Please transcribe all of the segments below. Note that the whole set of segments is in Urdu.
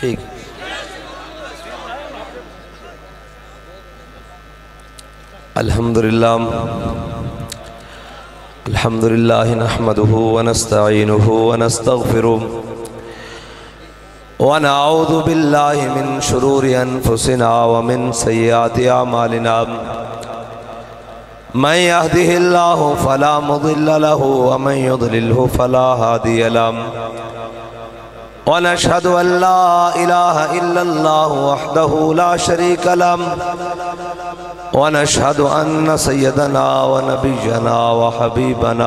ٹھیک. الحمدللہ نحمده ونستعینه ونستغفره ونعوذ باللہ من شرور انفسنا ومن سیئات اعمالنا من يهده الله فلا مضل له ومن يضلله فلا هادي له ونشهد أن لا إله إلا الله وحده لا شريك له ونشهد أن سيدنا ونبينا وحبيبنا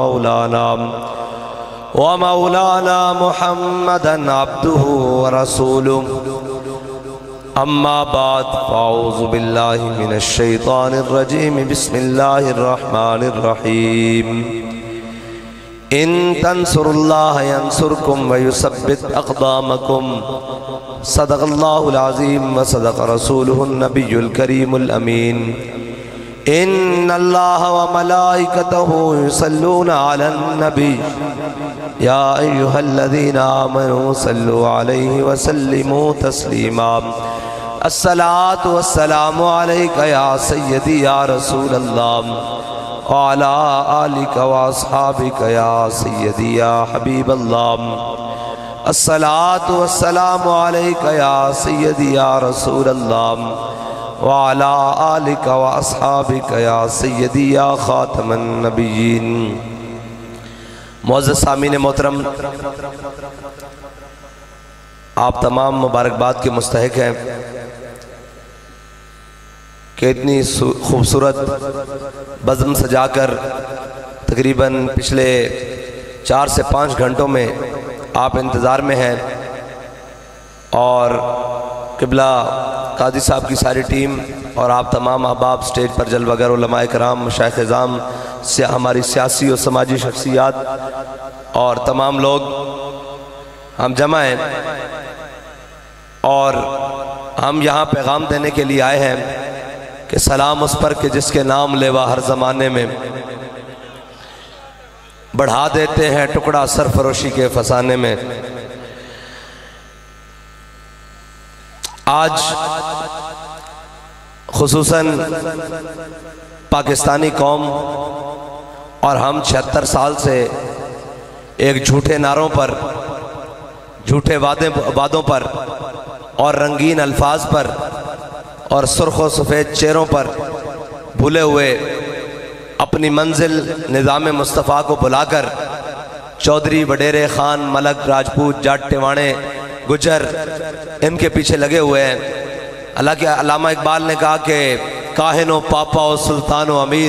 ومولانا محمدا عبده ورسوله. أما بعد فأعوذ بالله من الشيطان الرجيم. بسم الله الرحمن الرحيم. إن تنصروا الله ينصركم ويثبت أقدامكم. صدق الله العظيم وصدق رسوله النبي الكريم الأمين. إن الله وملائكته يصلون على النبي يا أيها الذين آمنوا صلوا عليه وسلموا تسليما. الصلاة والسلام عليك يا سيدي يا رسول الله وعلى آلك وأصحابك يا سيدي يا حبيب الله. الصلاة والسلام عليك يا سيدي يا رسول الله وعلى آلك وأصحابك يا سيدي يا خاتم النبيين. معزز سامعین محترم، آپ تمام مبارکباد کے مستحق ہیں کہ اتنی خوبصورت بزم سجا کر تقریباً پچھلے 4 سے 5 گھنٹوں میں آپ انتظار میں ہیں، اور قبلہ قاضی صاحب کی ساری ٹیم اور آپ تمام احباب سٹیج پر جلوہ گر علماء کرام، مشائخ اعظام، ہماری سیاسی اور سماجی شخصیات اور تمام لوگ ہم جمع ہیں، اور ہم یہاں پیغام دینے کے لیے آئے ہیں کہ سلام اس پر کہ جس کے نام لیوا ہر زمانے میں بڑھا دیتے ہیں ٹکڑا سرفروشی کے فسانے میں. آج خصوصاً پاکستانی قوم اور ہم 76 سال سے ایک جھوٹے نعروں پر، جھوٹے وعدوں پر اور رنگین الفاظ پر اور سرخ و سفید چہروں پر بھولے ہوئے اپنی منزل نظام مصطفیٰ کو بلا کر چودھری، وڈیرے، خان، ملک، راجپوت، جاٹ، ٹیوانے، گجر ان کے پیچھے لگے ہوئے ہیں. حالانکہ علامہ اقبال نے کہا کہ کاہن و پاپا و سلطان و امیر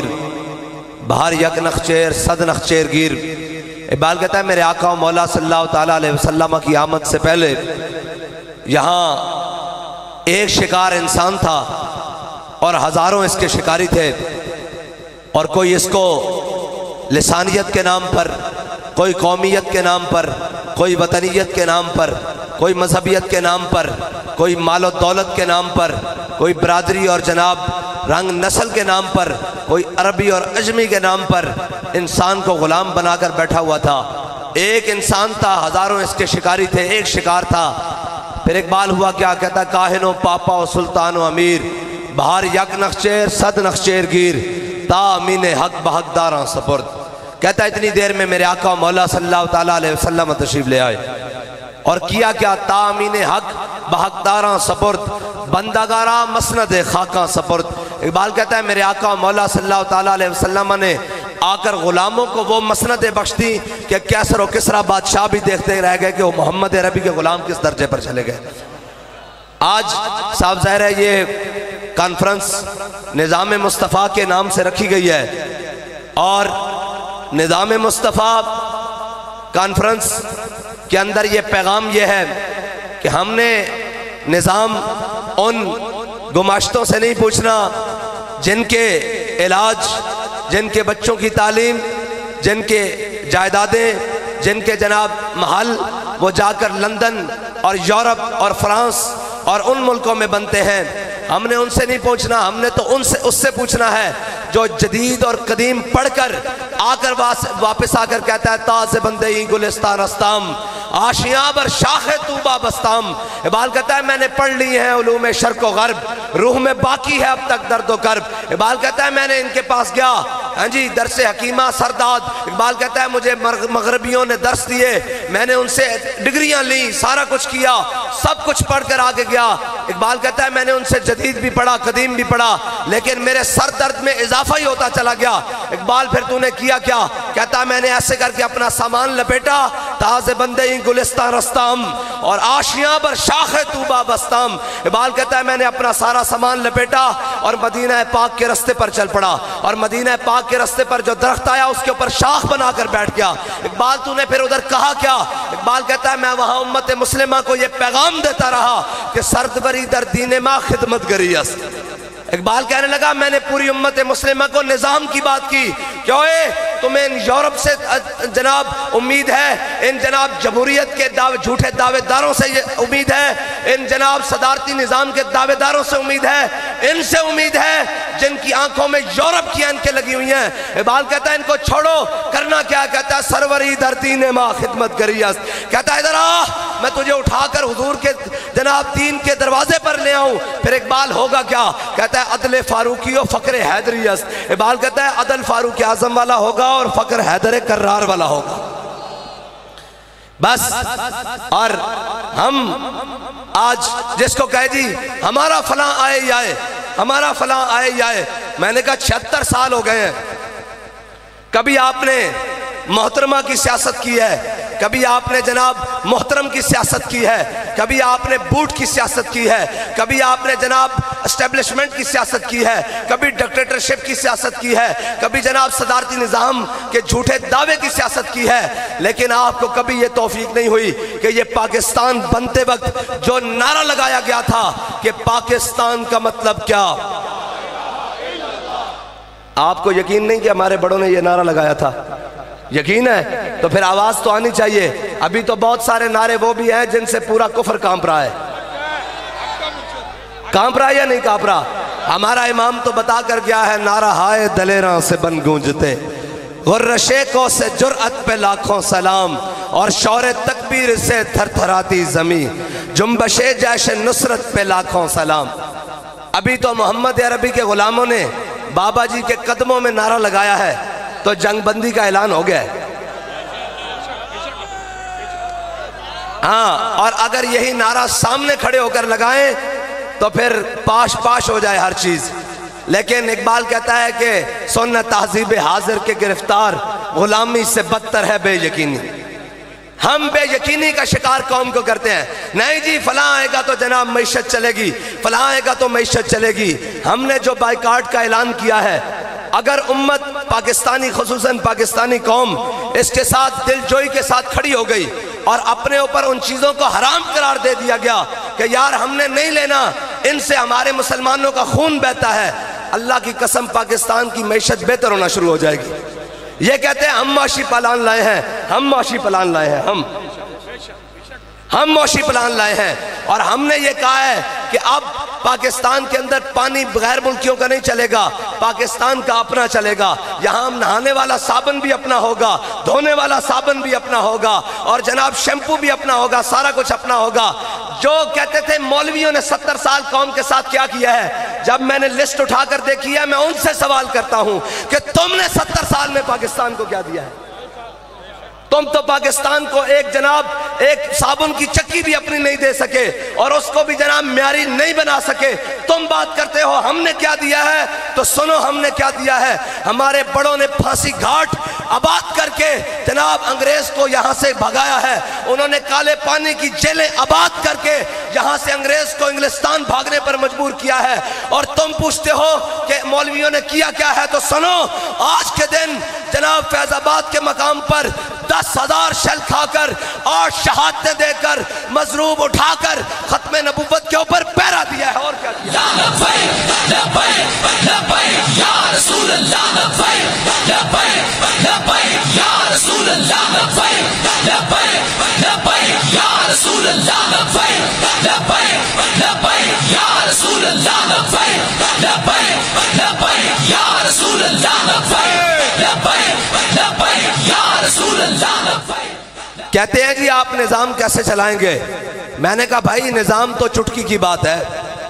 بہر یک نخچیر صد نخچیر گیر. اقبال کہتا ہے میرے آقا و مولا صلی اللہ تعالیٰ علیہ وسلم کی آمد سے پہلے یہاں ایک شکار انسان تھا اور ہزاروں اس کے شکاری تھے، اور کوئی اس کو لسانیت کے نام پر، کوئی قومیت کے نام پر، کوئی وطنیت کے نام پر، کوئی مذہبیت کے نام پر، کوئی مال و دولت کے نام پر، کوئی برادری اور جناب رنگ نسل کے نام پر، کوئی عربی اور عجمی کے نام پر انسان کو غلام بنا کر بیٹھا ہوا تھا. ایک انسان تھا، ہزاروں اس کے شکاری تھے، ایک شکار تھا. پھر اقبال ہوا کیا کہتا ہے، کاہن و پاپا و سلطان و امیر بہر یک نخچیر صد نخچیر گیر تا امین حق بحق داراں سپرد. کہتا ہے اتنی دیر میں میرے آقا و مولا صلی اللہ تعالیٰ علیہ وسلم تشریف لے آئے اور کیا کیا، تا امین حق بحق داراں سپرد بندگاراں مسند خاکاں سپرد. اقبال کہتا ہے میرے آقا و مولا صلی اللہ تعالیٰ علیہ وسلم نے آ کر غلاموں کو وہ مسندیں بخش دی کہ کیسر و کسرا بادشاہ بھی دیکھتے رہ گئے کہ وہ محمد عربی کے غلام کس درجے پر چلے گئے. آج صاحب ظاہر ہے یہ کانفرنس نظام مصطفیٰ کے نام سے رکھی گئی ہے، اور نظام مصطفیٰ کانفرنس کے اندر یہ پیغام یہ ہے کہ ہم نے نظام ان گماشتوں سے نہیں پوچھنا جن کے علاج، جن کے بچوں کی تعلیم، جن کے جائیدادیں، جن کے جناب محل وہ جا کر لندن اور یورپ اور فرانس اور ان ملکوں میں بنتے ہیں. ہم نے ان سے نہیں پوچھنا، ہم نے تو اس سے پوچھنا ہے جو جدید اور قدیم پڑھ کر واپس آ کر کہتا ہے تاز بندے ہی گلستان استام आशियां बर शाख तूबा बस्ताम। इकबाल कहता है मैंने पढ़ ली हैं उलूम शर्क व गर्ब, रूह में बाकी है अब तक दर्द व कर्ब। इकबाल कहता है मैंने इनके पास गया, हाँ जी, दरसे हकीमा सरदाद। इकबाल कहता है मुझे मगरबियों ने दर्स दिए, मैंने उनसे डिग्रियां ली, सारा कुछ किया, सब कुछ पढ़ कर आगे गया। इकबाल कहता है मैंने उनसे जदीद भी पढ़ा, कदीम भी पढ़ा, लेकिन मेरे सर दर्द में इजाफा ही होता चला गया। इकबाल फिर तूने किया क्या? कहता मैंने ऐसे करके अपना सामान लपेटा, ताज़े बंदे ही गुलिस्तान रस्ताम और आशियां पर शाख तूबा बस्ताम। इकबाल कहता है मैंने अपना सारा सामान लपेटा और मदीना पाक के रास्ते पर चल पड़ा, और मदीना पाक के रास्ते पर जो दरख्त आया उसके ऊपर शाख बनाकर बैठ गया। इकबाल तूने फिर उधर कहा क्या? इकबाल कहता है मैं वहां उम्मत मुस्लिमा को ये पैगाम देता रहा कि सरदबरी दर दीन मां खिदमत करियस। इकबाल कहने लगा मैंने पूरी उम्मत मुस्लिमा को निज़ाम की बात की, क्यों तुम्हें इन यूरोप से जनाब उम्मीद है, इन जनाब जमहूरियत के झूठे दावेदारों से उम्मीद है, इन जनाब सदारती निज़ाम के दावेदारों से उम्मीद है, इनसे उम्मीद है जिनकी आंखों में यूरोप की आंखें लगी हुई हैं। इकबाल कहता है इनको छोड़ो, करना क्या? कहता है सरवरी दर दीन मां खिदमत करियस। कहता है इधर आ, मैं तुझे उठाकर हुजूर के जनाब दीन के दरवाजे पर ले आऊं। फिर इकबाल होगा क्या? कहता है अदल फारूकी और फक्र हैदरियस। इकबाल कहता है अदल फारूक आजम वाला होगा और फक्र हैदर कर्रार वाला होगा, बस। और हम आज जिसको कहे जी हमारा फलां आए ही आए, हमारा फलां आए ही आए, मैंने कहा 76 साल हो गए हैं, कभी आपने मोहतरमा की सियासत की है, कभी आपने जनाब मोहतरम की सियासत की है, कभी आपने बूट की सियासत की है, कभी आपने जनाब एस्टेब्लिशमेंट की सियासत की है, कभी डिक्टेटरशिप की सियासत की है, कभी जनाब सदारती निज़ाम के झूठे दावे की सियासत की है, लेकिन आपको कभी ये तौफीक नहीं हुई कि ये पाकिस्तान बनते वक्त जो नारा लगाया गया था कि पाकिस्तान का मतलब क्या। आपको यकीन नहीं कि हमारे बड़ों ने ये नारा लगाया था? यकीन है तो फिर आवाज तो आनी चाहिए। अभी तो बहुत सारे नारे वो भी हैं जिनसे पूरा कुफर कांप रहा है। कांप रहा है या नहीं कांप रहा? हमारा इमाम तो बता कर गया है, नारा हाय दलेरा से बन गूंजते, गुर्रशेकों से जुर्अत पे लाखों सलाम, और शौरे तकबीर से थरथराती जमी, जुम्बशे जैश नुसरत पे लाखों सलाम। अभी तो मोहम्मद अरबी के गुलामों ने बाबा जी के कदमों में नारा लगाया है तो जंगबंदी का ऐलान हो गया है। हाँ, और अगर यही नारा सामने खड़े होकर लगाएं तो फिर पाश पाश हो जाए हर चीज। लेकिन इकबाल कहता है कि सुन्न तहजीब हाजिर के गिरफ्तार, गुलामी से बदतर है बेयकीनी। हम बेयकीनी का शिकार कौम को करते हैं, नहीं जी फलां आएगा तो जनाब मईशत चलेगी, फलां आएगा तो मईशत चलेगी। हमने जो बाइकाट का ऐलान किया है, अगर उम्मत पाकिस्तानी खुसूसन पाकिस्तानी कौम इसके साथ दिलजोई के साथ खड़ी हो गई और अपने ऊपर उन चीज़ों को हराम करार दे दिया गया कि यार हमने नहीं लेना, इनसे हमारे मुसलमानों का खून बहता है, अल्लाह की कसम पाकिस्तान की मैशत बेहतर होना शुरू हो जाएगी। ये कहते हैं हम माशी प्लान लाए हैं, हम माशी प्लान लाए हैं, हम माशी प्लान लाए हैं, और हमने ये कहा है कि अब पाकिस्तान के अंदर पानी गैर मुल्कियों का नहीं चलेगा, पाकिस्तान का अपना चलेगा। यहाँ नहाने वाला साबुन भी अपना होगा, धोने वाला साबुन भी अपना होगा, और जनाब शैम्पू भी अपना होगा, सारा कुछ अपना होगा। जो कहते थे मौलवियों ने 70 साल कौम के साथ क्या किया है, जब मैंने लिस्ट उठाकर देखी है मैं उनसे सवाल करता हूं कि तुमने 70 साल में पाकिस्तान को क्या दिया है? तुम तो पाकिस्तान को एक साबुन की चक्की भी अपनी नहीं दे सके, और उसको भी जनाब म्यारी नहीं बना सके। तुम बात करते हो हमने क्या दिया है, तो सुनो हमने क्या दिया है। हमारे बड़ों ने फांसी घाट आबाद करके जनाब अंग्रेज को यहाँ से भगाया है, उन्होंने काले पानी की जेलें आबाद करके यहाँ से अंग्रेज को इंग्लिस्तान भागने पर मजबूर किया है। और तुम पूछते हो कि मौलवियों ने किया क्या है, तो सुनो आज के दिन जनाब फैजाबाद के मकाम पर 10,000 शल खाकर और शहादतें देकर मजरूब उठाकर खत्मे नबुव्वत के ऊपर पैरा दिया है। और क्या किया? کہتے ہیں جی آپ نظام کیسے چلائیں گے؟ میں نے کہا بھائی نظام تو چٹکی کی بات ہے۔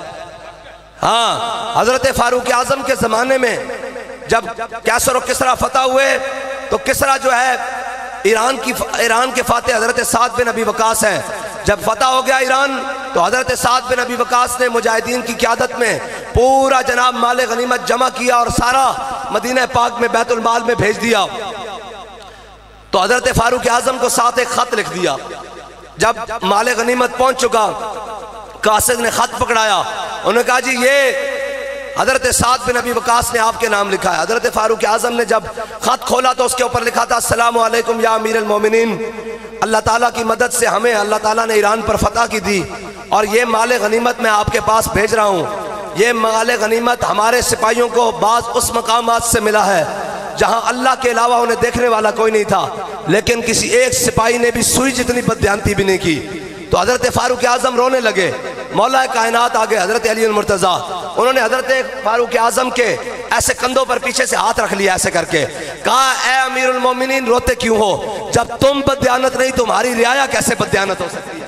ہاں، حضرت فاروق اعظم کے زمانے میں جب کیسر و کسریٰ فتح ہوئے تو کسریٰ جو ہے ایران کے فاتح حضرت سعد بن ابی وقاص ہیں۔ جب فتح ہو گیا ایران تو حضرت سعد بن ابی وقاص نے مجاہدین کی قیادت میں پورا جناب مال غنیمت جمع کیا اور سارا مدینہ پاک میں بیت المال میں بھیج دیا۔ تو حضرت فاروق اعظم کو ساتھ ایک خط لکھ دیا۔ جب مال غنیمت پہنچ چکا، قاصد نے خط پکڑایا، انہوں نے کہا جی یہ حضرت سعد بن ابی وقاص نے آپ کے نام لکھا ہے۔ حضرت فاروق اعظم نے جب خط کھولا تو اس کے اوپر لکھا تھا السلام علیکم یا امیر المومنین، اللہ تعالیٰ کی مدد سے ہمیں اللہ تعالیٰ نے ایران پر فتح کی دی اور یہ مال غنیمت میں آپ کے پاس بھیج رہا ہوں۔ یہ مال غنیمت ہمارے سپاہیوں کو بعض اس مقامات سے ملا ہے جہاں اللہ کے علاوہ انہیں دیکھنے والا کوئی نہیں تھا، لیکن کسی ایک سپاہی نے بھی سوئی جتنی بددیانتی بھی نہیں کی۔ تو حضرت فاروق اعظم رونے لگے، مولا کائنات آگے حضرت علی المرتضیٰ، انہوں نے حضرت فاروق اعظم کے ایسے کندھوں پر پیچھے سے ہاتھ رکھ لیا ایسے کر کے، کہا اے امیر المومنین روتے کیوں ہو؟ جب تم بددیانت نہیں تمہاری رعایا کیسے بددیانت ہو سکتی ہے؟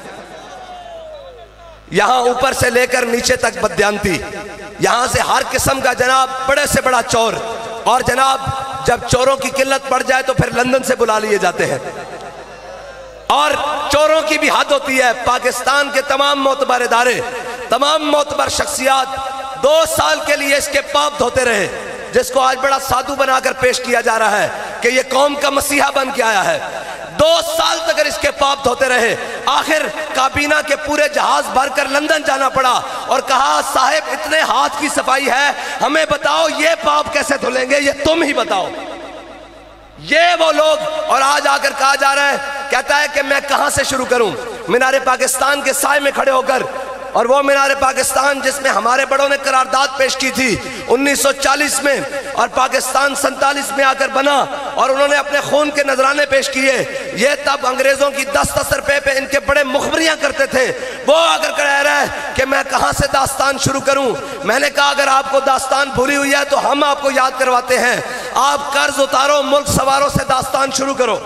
یہاں اوپر سے لے کر نیچے تک بددیانتی، یہاں سے ہر قسم کا جناب بڑے سے بڑا چور، اور جناب جب چوروں کی قلت پڑ جائے تو پھر لندن سے بلا لیے جاتے ہیں۔ اور چوروں کی بھی حد ہوتی ہے۔ پاکستان کے تمام معتبر ادارے، تمام معتبر شخصیات 2 سال کے لیے اس کے پاپ دھوتے رہے، جس کو آج بڑا سادھو بنا کر پیش کیا جا رہا ہے کہ یہ قوم کا مسیحا بن کے آیا ہے۔ 2 سال تک اس کے پاپ دھوتے رہے، آخر کابینہ کے پورے جہاز بھر کر لندن جانا پڑا اور کہا صاحب اتنے ہاتھ کی صفائی ہے، ہمیں بتاؤ یہ پاپ کیسے دھلیں گے، یہ تم ہی بتاؤ۔ یہ وہ لوگ، اور آج آ کر کہا جا رہا ہے، کہتا ہے کہ میں کہاں سے شروع کروں؟ مینار پاکستان کے سائے میں کھڑے ہو کر، اور وہ مینار پاکستان جس میں ہمارے بڑوں نے قرارداد پیش کی تھی 1940 میں، اور پاکستان 47 میں آ کر بنا اور انہوں نے اپنے خون کے نذرانے پیش کیے۔ یہ تب انگریزوں کی 10 روپے پہ ان کے بڑے مخبریاں کرتے تھے۔ وہ آ کر کہہ رہا ہے کہ میں کہاں سے داستان شروع کروں؟ میں نے کہا اگر آپ کو داستان بھولی ہوئی ہے تو ہم آپ کو یاد کرواتے ہیں، آپ قرض اتارو، ملک سوارو سے داستان شروع کرو۔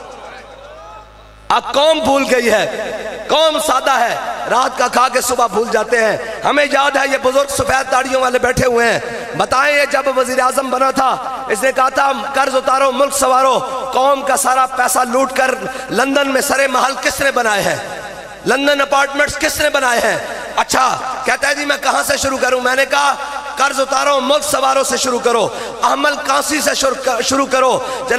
اب قوم بھول گئی ہے، قوم سادہ ہے، رات کا کھا کے صبح بھول جاتے ہیں۔ ہمیں یاد ہے یہ بزرگ سفید داڑھیوں والے بیٹھے ہوئے ہیں، بتائیں یہ جب وزیر اعظم بنا تھا اس نے کہا تھا قرض اتارو ملک سوارو، قوم کا سارا پیسہ لوٹ کر لندن میں سرے محل کس نے بنائے ہیں؟ لندن اپارٹمنٹس کس نے بنائے ہیں؟ اچھا کہتا ہے جی میں کہاں سے شروع کروں؟ میں نے کہا قرض اتارو ملک سواروں سے شروع کرو، احمل کانسی سے شروع کرو۔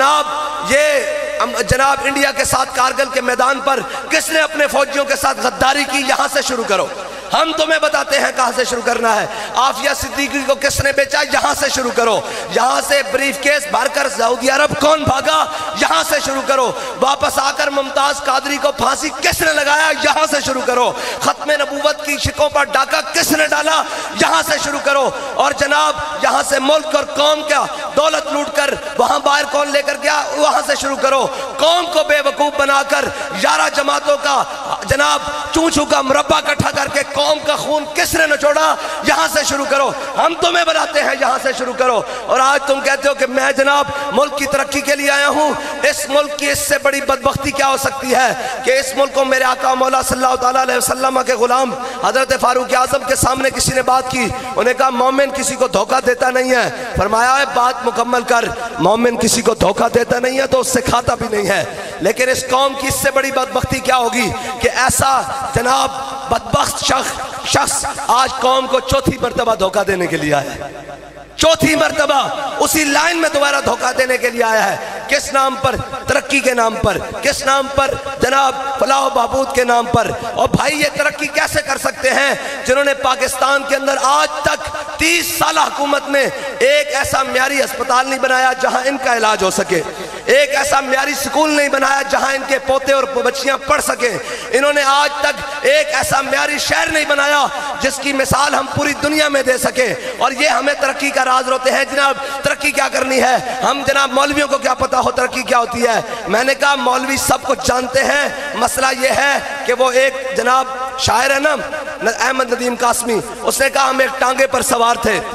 جناب انڈیا کے ساتھ کارگل کے میدان پر کس نے اپنے فوجیوں کے ساتھ غداری کی، یہاں سے شروع کرو۔ ہم تمہیں بتاتے ہیں کہاں سے شروع کرنا ہے۔ عافیہ صدیقی کو کس نے بیچا، یہاں سے شروع کرو۔ یہاں سے بریف کیس بھر کر سعودی عرب کون بھاگا، یہاں سے شروع کرو۔ واپس آ کر ممتاز قادری کو پھانسی کس نے لگایا، یہاں سے شروع کرو۔ ختم نبوت کی شکوں پر ڈاکہ کس نے ڈالا، یہاں سے شروع کرو۔ اور جناب یہاں سے ملک اور قوم کا دولت لوٹ کر وہاں باہر کون لے کر گیا، وہاں سے شروع کرو۔ قوم کو بے وقوف بنا کر 11 جماعتوں کا جناب چونچو کا مربع اکٹھا کر کے قوم کا خون کس نے نچوڑا، یہاں سے شروع کرو۔ ہم تمہیں بتاتے ہیں یہاں سے شروع کرو۔ اور آج تم کہتے ہو کہ میں جناب ملک کی ترقی کے لیے آیا ہوں۔ اس ملک کی اس سے بڑی بدبختی کیا ہو سکتی ہے کہ اس ملک کو میرے آقا مولا صلی اللہ تعالیٰ علیہ وسلم کے غلام حضرت فاروق اعظم کے سامنے کسی نے بات کی، انہوں نے کہا مومن کسی کو دھوکہ دیتا نہیں ہے۔ فرمایا ہے بات مکمل کر، مومن کسی کو دھوکہ دیتا نہیں ہے تو اس سے کھاتا بھی نہیں ہے۔ لیکن اس قوم کی اس سے بڑی بدبختی کیا ہوگی کہ ایسا جناب بدبخت شخص آج قوم کو 4تھی مرتبہ دھوکہ دینے کے لیے آیا ہے۔ 4تھی مرتبہ اسی لائن میں دوبارہ دھوکہ دینے کے لیے آیا ہے۔ کس نام پر؟ ترقی کے نام پر۔ کس نام پر؟ جناب فلاح و بہبود کے نام پر۔ اور بھائی یہ ترقی کیسے کر سکتے ہیں جنہوں نے پاکستان کے اندر آج تک 30 سالہ حکومت میں ایک ایسا معیاری ہسپتال نہیں بنایا جہاں ان کا علاج ہو سکے، ایک ایسا معیاری سکول نہیں بنایا جہاں ان کے پوتے اور بچیاں پڑھ سکیں، انہوں نے آج تک ایک ایسا معیاری شہر نہیں بنایا جس کی مثال ہم پوری دنیا میں دے سکیں۔ اور یہ ہمیں ترقی کا راز روتے ہیں جناب ترقی کیا کرنی ہے، ہم جناب مولویوں کو کیا پتا ہو ترقی کیا ہوتی ہے۔ میں نے کہا مولوی سب کچھ جانتے ہیں، مسئلہ یہ ہے کہ وہ ایک جناب شاعر ہے نا احمد ندیم قاسمی، اس نے کہا ہم ایک ٹانگے پر سوار تھے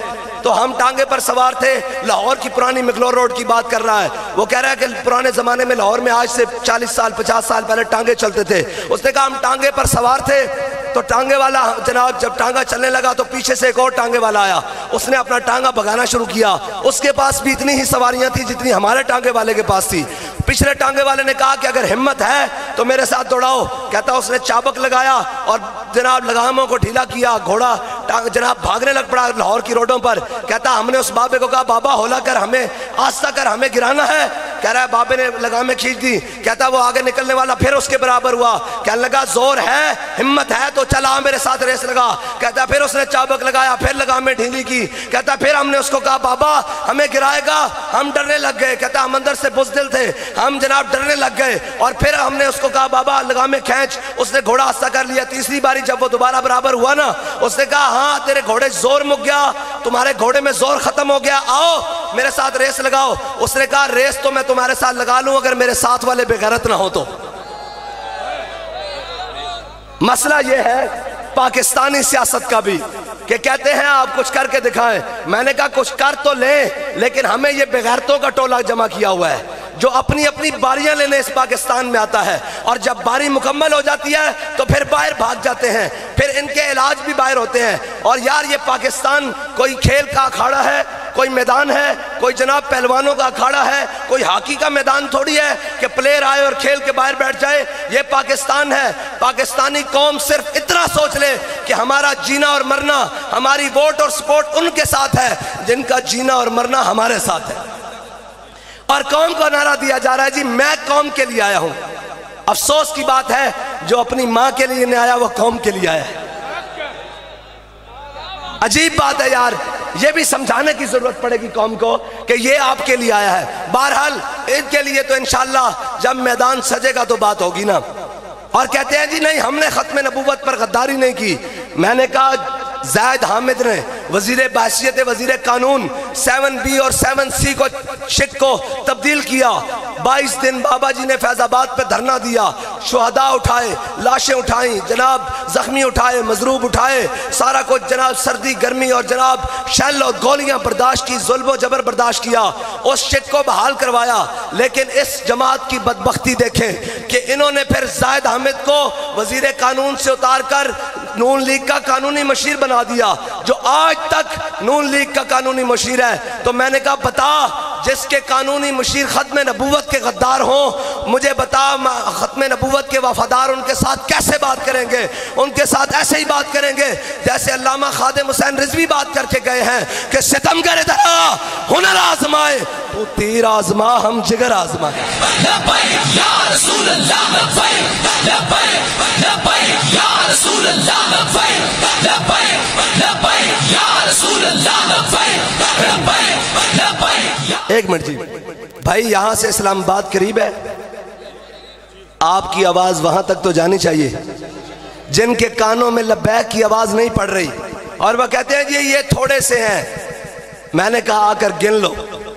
تو ہم ٹانگے پر سوار تھے. لاہور کی پرانی مکلور روڈ کی بات کر رہا ہے. وہ کہہ رہا ہے کہ پرانے زمانے میں لاہور میں آج سے 40 سال 50 سال پہلے ٹانگے چلتے تھے. اس نے کہا ہم ٹانگے پر سوار تھے تو ٹانگے والا جناب جب ٹانگا چلنے لگا تو پیچھے سے ایک اور ٹانگے والا آیا. اس نے اپنا ٹانگا بھگانا شروع کیا. اس کے پاس بھی اتنی ہی سواریاں تھی جتنی ہمارے ٹانگے والے کے پاس تھی. پچھلے ٹانگے والے نے کہا کہ اگر ہمت ہے تو میرے ساتھ دوڑاؤ. کہتا اس نے چابک لگایا اور جناب لگاموں کو ڈھیلا کیا. گھوڑا جناب بھاگنے لگ پڑا لاہور کی روڈوں پر. کہتا ہم نے اس بابے کو کہا بابا ہولا کر, ہمیں آستہ کر, ہمیں گرانا ہے. کہہ رہا ہے بابے نے لگامیں کھینچ دی. کہتا وہ آگے نکلنے والا پھر اس کے برابر ہوا. کہنے لگا زور ہے ہمت ہے تو چلا میرے ساتھ ریس لگا. کہتا پھر اس نے چابک لگایا, پھر لگامیں ڈھیلی کی. کہتا پھر ہم نے اس کو کہا بابا ہمیں گرائے گا. ہم ڈرنے لگ گئے. کہتا ہم اندر سے بزدل تھے, ہم جناب ڈرنے لگ گئے. اور پھر ہم نے اس کو کہا بابا لگامیں کھینچ. اس نے گھوڑا آستہ کر لیا. تیسری باری جب وہ دوبارہ برابر ہوا نا, اس نے کہا ہاں تیرے گھوڑے زور مک گیا, تمہارے گھوڑے میں زور ختم ہو گیا, آؤ میرے ساتھ ریس لگاؤ. اس نے کہا ریس تو میں تمہارے ساتھ لگا لوں اگر میرے ساتھ والے بے غیرت نہ ہو تو. مسئلہ یہ ہے پاکستانی سیاست کا بھی کہ کہتے ہیں آپ کچھ کر کے دکھائیں. میں نے کہا کچھ کر تو لیں, لیکن ہمیں یہ بے غیرتوں کا ٹولہ جمع کیا ہوا ہے جو اپنی اپنی باریاں لینے اس پاکستان میں آتا ہے, اور جب باری مکمل ہو جاتی ہے تو پھر باہر بھاگ جاتے ہیں, پھر ان کے علاج بھی باہر ہوتے ہیں. اور یار یہ پاکستان کوئی کھیل کا اکھاڑا ہے, کوئی میدان ہے, کوئی جناب پہلوانوں کا اکھاڑا ہے, کوئی ہاکی کا میدان تھوڑی ہے کہ پلیئر آئے اور کھیل کے باہر بیٹھ جائے. یہ پاکستان ہے. پاکستانی قوم صرف اتنا سوچ لے کہ ہمارا جینا اور مرنا, ہماری ووٹ اور سپورٹ ان کے ساتھ ہے جن کا جینا اور مرنا ہمارے ساتھ ہے. اور قوم کو نعرہ دیا جا رہا ہے جی میں قوم کے لیے آیا ہوں. افسوس کی بات ہے جو اپنی ماں کے لیے نہیں آیا وہ قوم کے لیے آیا ہے. عجیب بات ہے یار, یہ بھی سمجھانے کی ضرورت پڑے گی قوم کو کہ یہ آپ کے لیے آیا ہے. بہرحال ان کے لیے تو انشاءاللہ جب میدان سجے گا تو بات ہوگی نا. اور کہتے ہیں جی نہیں ہم نے ختم نبوت پر غداری نہیں کی. میں نے کہا زید حامد نے وزیر بحثیت وزیر قانون 7B اور 7C کو شک کو تبدیل کیا. 22 دن بابا جی نے فیض آباد پہ دھرنا دیا, شہداء اٹھائے, لاشیں اٹھائیں, جناب زخمی اٹھائے, مضروب اٹھائے, سارا کچھ جناب سردی گرمی اور جناب شیل اور گولیاں برداشت کی, ظلم و جبر برداشت کیا, اس شک کو بحال کروایا. لیکن اس جماعت کی بدبختی دیکھیں کہ انہوں نے پھر زید حامد کو وزیر قانون سے اتار کر نون لیگ کا قانونی مشیر بنا دیا, جو آج تک نون لیگ کا قانونی مشیر ہے. تو میں نے کہا بتا جس کے قانونی مشیر ختم نبوت کے غدار ہوں, مجھے بتا ختم نبوت کے وفادار ان کے ساتھ کیسے بات کریں گے. ان کے ساتھ ایسے ہی بات کریں گے جیسے علامہ خادم حسین رضوی بات کر کے گئے ہیں کہ ستمگر ادھر آ, ہنر آزمائے, تو تیر آزما ہم جگر آزمائے. لبیک یا رسول اللہ لبیک, لبیک لبیک یا رسول اللہ لبیک, لبیک لبیک یا رسول اللہ لبیک, لبیک لبیک. ایک منٹ جی بھائی, یہاں سے اسلام آباد قریب ہے, آپ کی آواز وہاں تک تو جانی چاہیے. جن کے کانوں میں لبیک کی آواز نہیں پڑ رہی اور وہ کہتے ہیں جی یہ تھوڑے سے ہیں, میں نے کہا آ کر گن لو,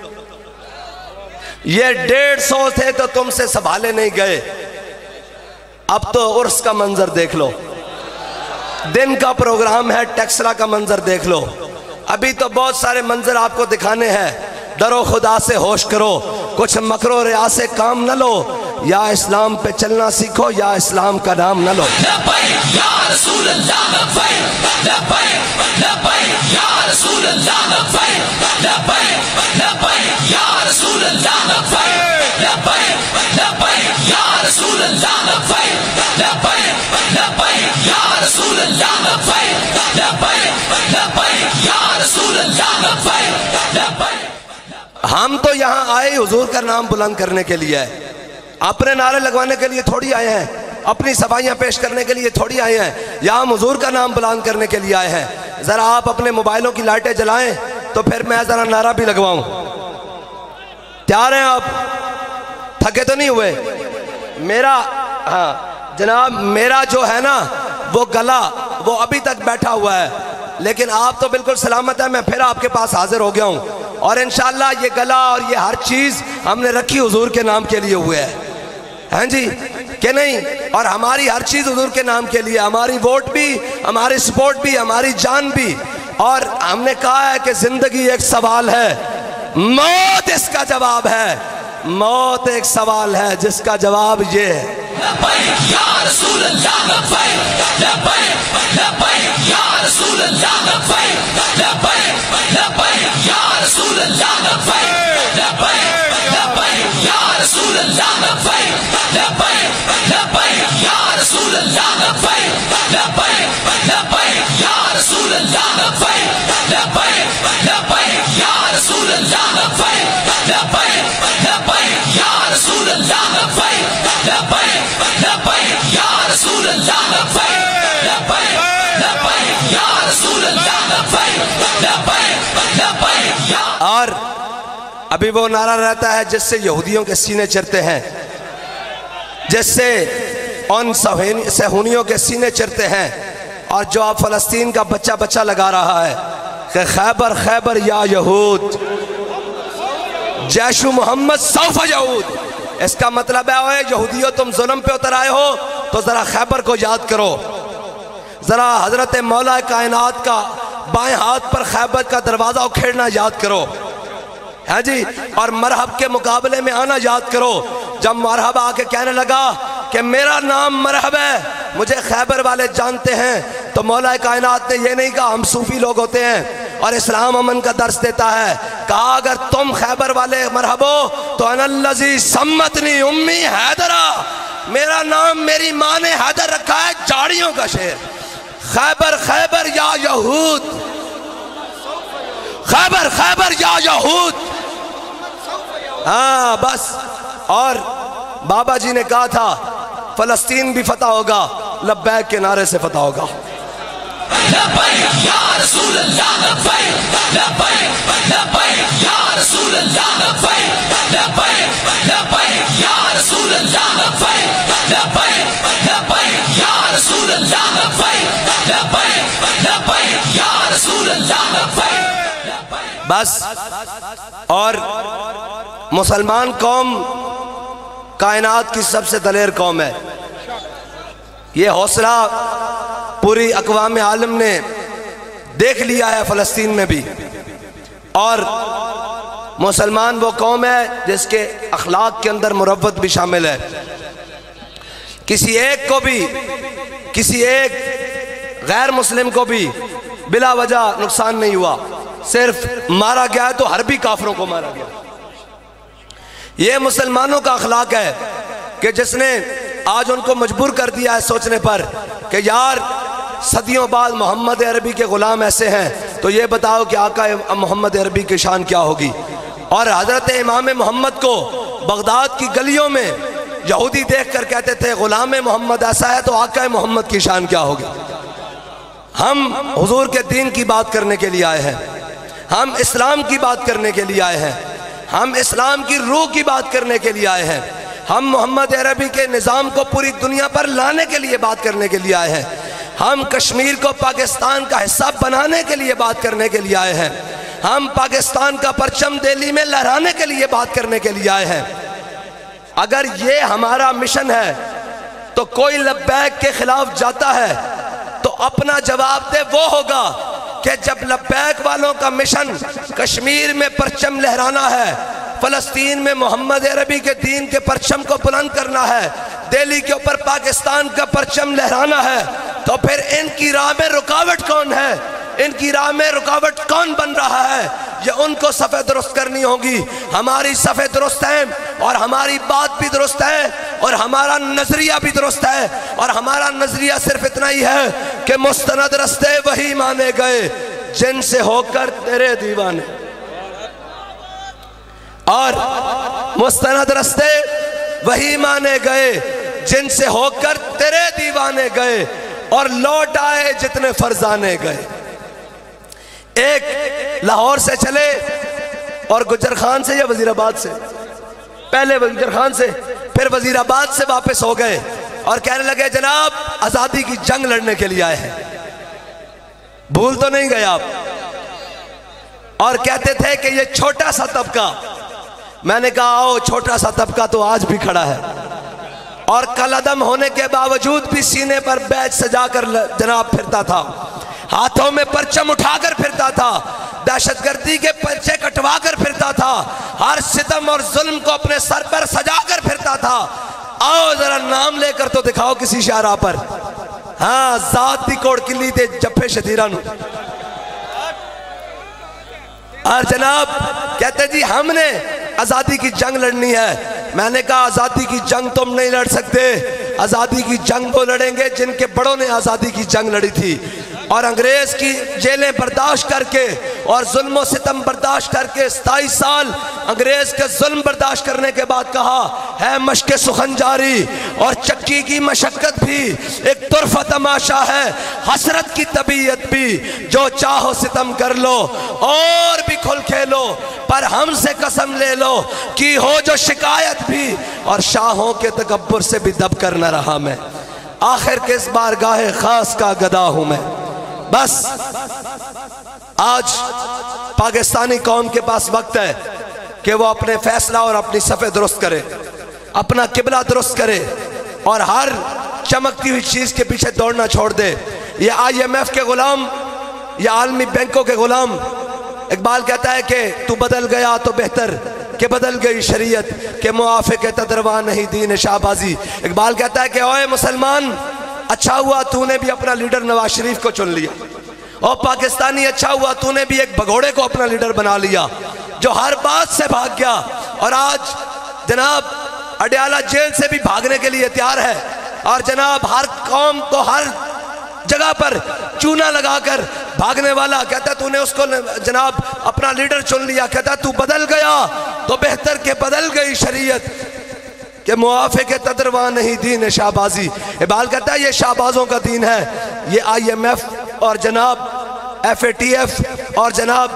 یہ 150 تھے تو تم سے سنبھالے نہیں گئے. اب تو عرس کا منظر دیکھ لو, دن کا پروگرام ہے, ٹیکسلا کا منظر دیکھ لو. ابھی تو بہت سارے منظر آپ کو دکھانے ہیں. ڈرو خدا سے ہوش کرو, کچھ مکر و ریا سے کام نہ لو, یا اسلام پہ چلنا سیکھو یا اسلام کا نام نہ لو. لبیک یا رسول اللہ لبیک, لبیک لبیک یا رسول اللہ لبیک, لبیک لبیک یا رسول اللہ لبیک, لبیک لبیک یا رسول اللہ لبیک, لبیک لبیک یا رسول اللہ لبیک, لبیک لبیک یا رسول اللہ لبیک, لبیک. ہم تو یہاں آئے حضور کا نام بلند کرنے کے لیے ہے, اپنے نعرے لگوانے کے لیے تھوڑی آئے ہیں, اپنی صفائیاں پیش کرنے کے لیے تھوڑی آئے ہیں. یہاں حضور کا نام بلند کرنے کے لیے آئے ہیں. ذرا آپ اپنے موبائلوں کی لائٹیں جلائیں تو پھر میں ذرا نعرہ بھی لگواؤں. تیار ہیں آپ؟ تھکے تو نہیں ہوئے؟ میرا ہاں جناب میرا جو ہے نا وہ گلا وہ ابھی تک بیٹھا ہوا ہے, لیکن آپ تو بالکل سلامت ہیں. میں پھر آپ کے پاس حاضر ہو گیا ہوں, اور انشاءاللہ یہ گلا اور یہ ہر چیز ہم نے رکھی حضور کے نام کے لیے ہوئے ہے, ہاں جی کہ نہیں. اور ہماری ہر چیز حضور کے نام کے لیے, ہماری ووٹ بھی, ہماری سپورٹ بھی, ہماری جان بھی. اور ہم نے کہا ہے کہ زندگی ایک سوال ہے، موت اس کا جواب ہے۔ موت ایک سوال ہے جس کا جواب یہ ہے، لبیک یا رسول اللہ لبیک لبیک لبیک یا رسول اللہ لبیک لبیک لبیک یا رسول اللہ لبیک لبیک لبیک یا رسول اللہ لبیک لبیک لبیک یا رسول اللہ لبیک لبیک لبیک یا رسول اللہ لبیک لبیک لبیک یا رسول اللہ لبیک لبیک لبیک یا رسول اللہ لبیک لبیک لبیک یا رسول اللہ لبیک لبیک لبیک یا رسول اللہ لبیک لبیک لبیک یا۔ اور ابھی وہ نعرہ رہتا ہے جس سے یہودیوں کے سینے چرتے ہیں، جس سے ان صہیونیوں کے سینے چرتے ہیں، اور جو اب فلسطین کا بچہ بچہ لگا رہا ہے کہ خیبر خیبر یا یہود جیش محمد سوف یعود۔ اس کا مطلب ہے اوے یہودیوں تم ظلم پہ اتر آئے ہو تو ذرا خیبر کو یاد کرو، ذرا حضرت مولا کائنات کا بائیں ہاتھ پر خیبر کا دروازہ اکھیڑنا یاد کرو، ہاں جی، اور مرحب کے مقابلے میں آنا یاد کرو۔ جب مرحب آ کے کہنے لگا کہ میرا نام مرحب ہے، مجھے خیبر والے جانتے ہیں، تو مولا کائنات نے یہ نہیں کہا ہم صوفی لوگ ہوتے ہیں اور اسلام امن کا درس دیتا ہے، کہا اگر تم خیبر والے مرحب ہو تو انا الذی سمتنی امی حیدرہ، میرا نام میری ماں نے حیدر رکھا ہے، جاڑیوں کا شعر۔ خیبر خیبر یا یہود، خیبر خیبر یا یہود، ہاں بس۔ اور بابا جی نے کہا تھا فلسطین بھی فتح ہوگا، لبیک کے نعرے سے فتح ہوگا۔ لبیک یا رسول اللہ لبیک لبیک لبیک یا رسول اللہ لبیک لبیک لبیک یا رسول اللہ لبیک لبیک لبیک یا رسول اللہ لبیک لبیک لبیک یا رسول اللہ لبیک۔ بس۔ اور مسلمان قوم کائنات کی سب سے دلیر قوم ہے، یہ حوصلہ پوری اقوام عالم نے دیکھ لیا ہے فلسطین میں بھی۔ اور مسلمان وہ قوم ہے جس کے اخلاق کے اندر مروت بھی شامل ہے، کسی ایک کو بھی، کسی ایک غیر مسلم کو بھی بلا وجہ نقصان نہیں ہوا، صرف مارا گیا ہے تو حربی کافروں کو مارا گیا۔ یہ مسلمانوں کا اخلاق ہے کہ جس نے آج ان کو مجبور کر دیا ہے سوچنے پر کہ یار صدیوں بعد محمد عربی کے غلام ایسے ہیں، تو یہ بتاؤ کہ آقا محمد عربی کی شان کیا ہوگی۔ اور حضرت امام محمد کو بغداد کی گلیوں میں یہودی دیکھ کر کہتے تھے غلام محمد ایسا ہے تو آقا محمد کی شان کیا ہوگی۔ ہم حضور کے دین کی بات کرنے کے لیے آئے ہیں، ہم اسلام کی بات کرنے کے لیے آئے ہیں، ہم اسلام کی روح کی بات کرنے کے لیے آئے ہیں، ہم محمد عربی کے نظام کو پوری دنیا پر لانے کے لیے بات کرنے کے لیے آئے ہیں، ہم کشمیر کو پاکستان کا حصہ بنانے کے لیے بات کرنے کے لیے آئے ہیں، ہم پاکستان کا پرچم دہلی میں لہرانے کے لیے بات کرنے کے لیے آئے ہیں۔ اگر یہ ہمارا مشن ہے تو کوئی لبیک کے خلاف جاتا ہے تو اپنا جواب دے وہ ہوگا کہ جب لبیک والوں کا مشن کشمیر میں پرچم لہرانا ہے، فلسطین میں محمد عربی کے دین کے پرچم کو بلند کرنا ہے، دہلی کے اوپر پاکستان کا پرچم لہرانا ہے، تو پھر ان کی راہ میں رکاوٹ کون ہے؟ ان کی راہ میں رکاوٹ کون بن رہا ہے؟ یہ ان کو صفحہ درست کرنی ہوگی۔ ہماری صفحہ درست ہیں اور ہماری بات بھی درست ہے اور ہمارا نظریہ بھی درست ہے، اور ہمارا نظریہ صرف اتنا ہی ہے کہ مستند رستے وہی مانے گئے جن سے ہو کر تیرے دیوانے، اور مستند رستے وہی مانے گئے جن سے ہو کر تیرے دیوانے گئے، اور لوٹ آئے جتنے فرزانے گئے۔ ایک لاہور سے چلے اور گجر خان سے یا وزیر آباد سے، پہلے گجر خان سے پھر وزیر آباد سے واپس ہو گئے اور کہنے لگے جناب آزادی کی جنگ لڑنے کے لیے آئے ہیں، بھول تو نہیں گئے آپ؟ اور کہتے تھے کہ یہ چھوٹا سا طبقہ، میں نے کہا آؤ چھوٹا سا طبقہ تو آج بھی کھڑا ہے، اور کل عدم ہونے کے باوجود بھی سینے پر بیج سجا کر جناب پھرتا تھا۔ ہاتھوں میں پرچم اٹھا کر پھرتا تھا، دہشت گردی کے پرچے کٹوا کر پھرتا تھا، ہر ستم اور ظلم کو اپنے سر پر سجا کر پھرتا تھا۔ آؤ ذرا نام لے کر تو دکھاؤ کسی شاہراہ پر۔ ہاں ذات دی کوڑ کلی تے جپے شتیرہ نو۔ اور جناب کہتے جی ہم نے آزادی کی جنگ لڑنی ہے۔ میں نے کہا آزادی کی جنگ تم نہیں لڑ سکتے، آزادی کی جنگ وہ لڑیں گے جن کے بڑوں نے آزادی کی جنگ لڑی تھی، اور انگریز کی جیلیں برداشت کر کے اور ظلم و ستم برداشت کر کے 27 سال انگریز کے ظلم برداشت کرنے کے بعد کہا ہے مشق سخن جاری، اور چکی کی مشقت بھی ایک طرفہ تماشا ہے، حسرت کی طبیعت بھی جو چاہو ستم کر لو اور بھی کھل کھیلو، پر ہم سے قسم لے لو کی ہو جو شکایت بھی، اور شاہوں کے تکبر سے بھی دب کر نہ رہا میں، آخر کس بارگاہ خاص کا گدا ہوں میں۔ بس آج پاکستانی قوم کے پاس وقت ہے کہ وہ اپنے فیصلہ اور اپنی صفیں درست کرے، اپنا قبلہ درست کرے، اور ہر چمکتی ہوئی چیز کے پیچھے دوڑنا چھوڑ دے۔ یہ IMF کے غلام یا عالمی بینکوں کے غلام۔ اقبال کہتا ہے کہ تو بدل گیا تو بہتر کہ بدل گئی شریعت، کہ موافق تدروا نہیں دین شہبازی۔ اقبال کہتا ہے کہ اوے مسلمان، اچھا ہوا تو نے بھی اپنا لیڈر نواز شریف کو چن لیا، اور پاکستانی اچھا ہوا تو نے بھی ایک بھگوڑے کو اپنا لیڈر بنا لیا جو ہر بات سے بھاگ گیا، اور آج جناب اڈیالہ جیل سے بھی بھاگنے کے لیے تیار ہے، اور جناب ہر قوم کو ہر جگہ پر چونا لگا کر بھاگنے والا کہتا ہے تو نے اس کو جناب اپنا لیڈر چن لیا، کہتا ہے تو بدل گیا تو بہتر کہ بدل گئی شریعت، کہ موافق تدروا نہیں دین شہبازی۔ اقبال کہتا ہے یہ شہبازوں کا دین ہے، یہ IMF اور جناب FATF اور جناب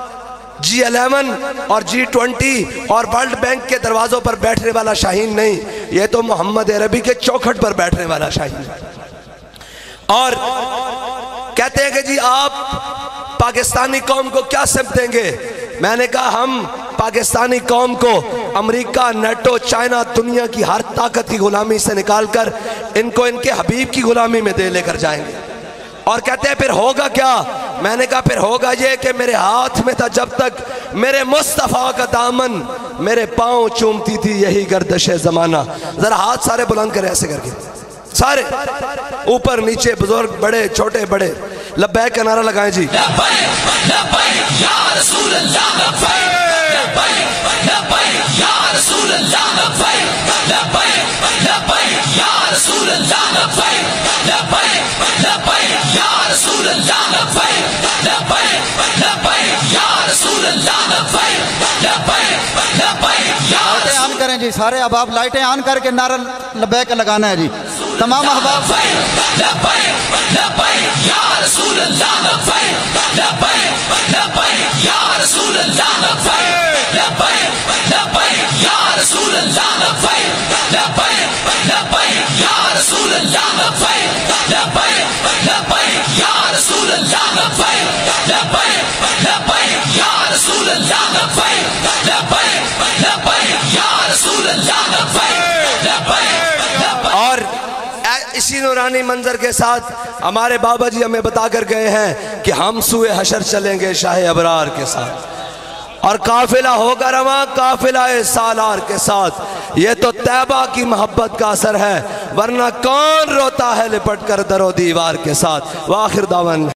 G11 اور G20 اور ورلڈ بینک کے دروازوں پر بیٹھنے والا شاہین نہیں، یہ تو محمد عربی کے چوکھٹ پر بیٹھنے والا شاہین ہے۔ اور کہتے ہیں کہ جی آپ پاکستانی قوم کو کیا سمت دیں گے؟ میں نے کہا ہم پاکستانی قوم کو امریکہ، نیٹو، چائنا، دنیا کی ہر طاقت کی غلامی سے نکال کر ان کو ان کے حبیب کی غلامی میں دے لے کر جائیں گے۔ اور کہتے ہیں پھر ہوگا کیا؟ میں نے کہا پھر ہوگا یہ کہ میرے ہاتھ میں تھا جب تک میرے مصطفیٰ کا دامن، میرے پاؤں چومتی تھی یہی گردش زمانہ۔ ذرا ہاتھ سارے بلند کریں ایسے کر کے، سارے اوپر نیچے، بزرگ بڑے چھوٹے بڑے، لبیک کا نعرہ لگائیں جی۔ لبیک لبیک یا رسول اللہ، لبیک لبیک لبیک یا رسول اللہ، لبیک لبیک لبیک یا رسول اللہ، لبیک لبیک لبیک یا رسول اللہ، لبیک لبیک لبیک یا رسول اللہ، لبیک لبیک لبیک یا لائٹیں آن کریں جی، سارے احباب لائٹیں آن کر کے نعرہ لبیک لگانا ہے جی، تمام احباب۔ لبیک لبیک یا رسول اللہ، لبیک لبیک لبیک یا رسول اللہ، لبیک لبیک لبیک یا رسول اللہ، لبیک لبیک لبیک یا رسول اللہ، لبیک لبیک لبیک یا رسول اللہ، لبیک لبیک لبیک یا رسول اللہ، لبیک لبیک لبیک یا رسول اللہ، لبیک لبیک۔ اور اسی نورانی منظر کے ساتھ ہمارے بابا جی ہمیں بتا کر گئے ہیں کہ ہم سوئے حشر چلیں گے شاہ ابرار کے ساتھ، اور قافلہ ہوگا رواں قافلہ سالار کے ساتھ۔ یہ تو طیبہ کی محبت کا اثر ہے، ورنہ کون روتا ہے لپٹ کر در و دیوار کے ساتھ۔ وآخر دعوان